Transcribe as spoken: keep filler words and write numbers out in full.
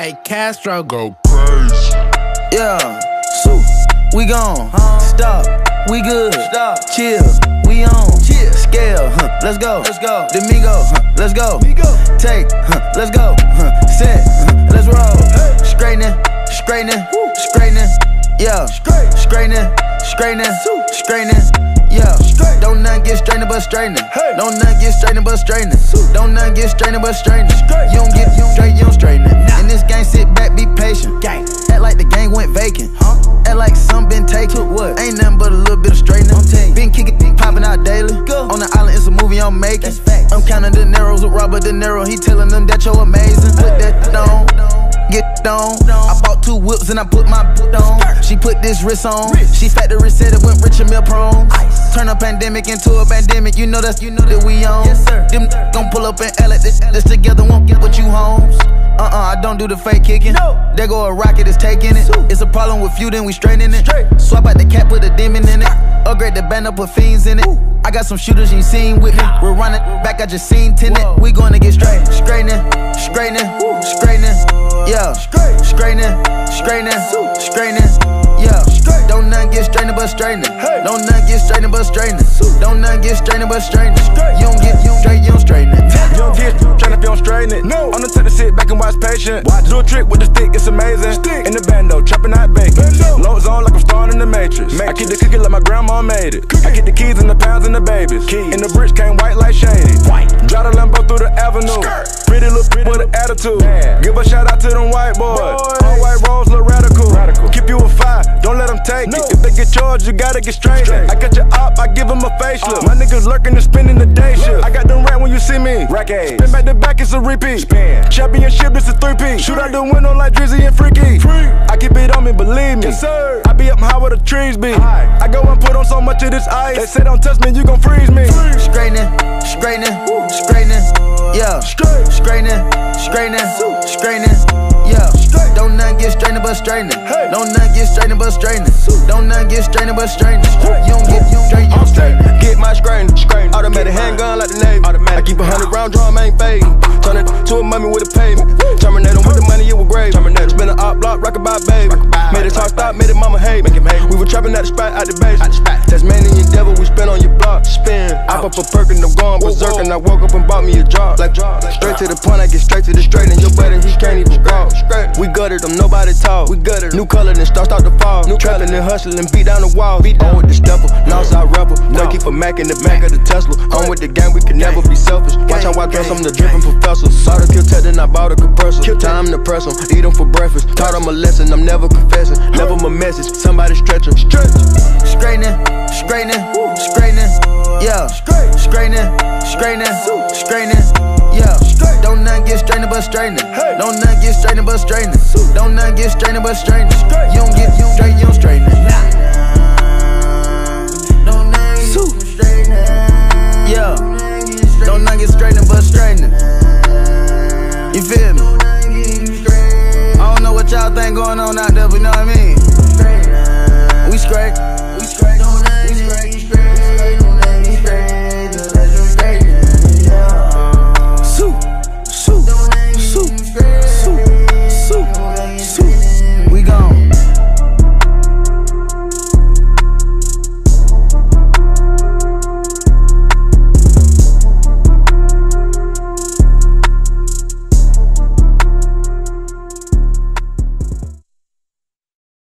Hey, Castro go crazy. Yeah, so we gone. Stop, we good. Stop, chill, we on. Chill, scale, huh, let's go. Let's go. The Migos, huh, let's go. Migos. Take, huh, let's go. Huh, set, huh, let's roll. Hey. Straightenin, straightenin, straightenin. Yeah, straightenin, straightenin, straightenin. Yeah, don't none get straightenin but straightenin. Hey. Don't none get straightenin but straightenin. Don't none get straightenin but straightenin. You don't get you straight, you don't straightenin. Nah. In this game, sit back, be patient. Gang. Act like the gang went vacant. Huh? Act like some been taken. What? Ain't nothing but a little bit of straightenin'. Been kicking, been popping out daily. Go. On the island, it's a movie I'm making. I'm counting the narrows with Robert De Niro. He telling them that you're amazing. Put that on. Get on. I bought two whips and I put my boot on. She put this wrist on. She factory said it went rich and meal prone. Turn a pandemic into a pandemic. You know that's you know that we on. Yes, sir. Them gon' pull up and L at this, this together won't get what you homes. Uh uh, I don't do the fake kicking. No. There go a rocket, it's taking it. It's a problem with you, then we straightening it. Straight. Swap out the cap, put a demon in it. Upgrade the band up, put fiends in it. Ooh. I got some shooters you ain't seen with me. We're running back, I just seen tenant. We gonna get straight. Straightening, straightening, straightening. Yeah, straightening, straightening, straightening. Yeah, don't none get straightening but straightening. Don't none get straightening but straightening. Don't none get straightening but straightening. You don't get you don't straight, you don't straighten it. You don't get straightening if you don't straighten it. No, I'm the type to sit back and watch patient. Watch. Do a trick with the stick, it's amazing. Stick. In the bando, chopping out bacon. Low zone like I'm starting in the Matrix. Matrix. I keep the cookie like my grandma made it. Cookie. I get the keys and the pounds and the babies. Keys. And the bricks came white like shady. White. Drive the Lambo through the avenue. Skirt. Pretty little pretty with an attitude. Bad. Give a shout out to them white boys. boys. All white rolls look radical. radical. Keep you a five, don't let them take no. it. If they get charged, you gotta get straight. straight. I cut your up, I give them a facelift. Uh. My niggas lurking and spending the day shift. I got them rat when you see me. Rack A's. Spin back to back, it's a repeat. Spin. Championship, it's a three-peat. Shoot out the window like Drizzy and Freaky. Free. I keep it on me, believe me. Yes, sir. I be up high where the trees be. High. I go and put on so much of this ice. They say don't touch me, you gon' freeze me. Straightening, straightening, straightening. Yeah, straightening, straightening, straightening. Yeah, don't none get straightening but straightening. Don't none get straightening but straightening. Don't none get straightening but straightening. You don't get you don't straight, you don't straightening. Get my straightening, straightening. Automatic handgun like the Navy. Automatic. I keep a hundred round drum, ain't fading. Turn it to a mummy with a payment. Terminate with the money, it was grave. Terminate. Spin an op block, rock by baby. Made it talk stop, made it mama hate me. We were trapping at the spot, out the base. Tasmanian devil, we spin on your block. Spin. I pop a perk and I'm going berserk. And I woke up and bought me a job. Like straight to the point, I get straight to the straight. And your buddy, he can't even walk. We gutted them, nobody talk. We gutted them. New color, then start start to fall. New trapping and hustling, beat down the wall. Beat down with the stepper, Northside rebel. No. Keep a Mac in the back of the Tesla. I'm with the gang, we can never be selfish. Watch how I dress, I'm the dripping professor. Saw the kill tech, then I bought a compressor. Time to press them, eat them for breakfast. Taught them a lesson, I'm never confessing. Never my message, somebody stretch them. Stretch. Straightening, straightening, straightening. Yeah, straightening, straightening, straightening. Yeah, don't none get straightening but straightening. Don't none get straightening but straightening. Don't none get straightening but straightening. You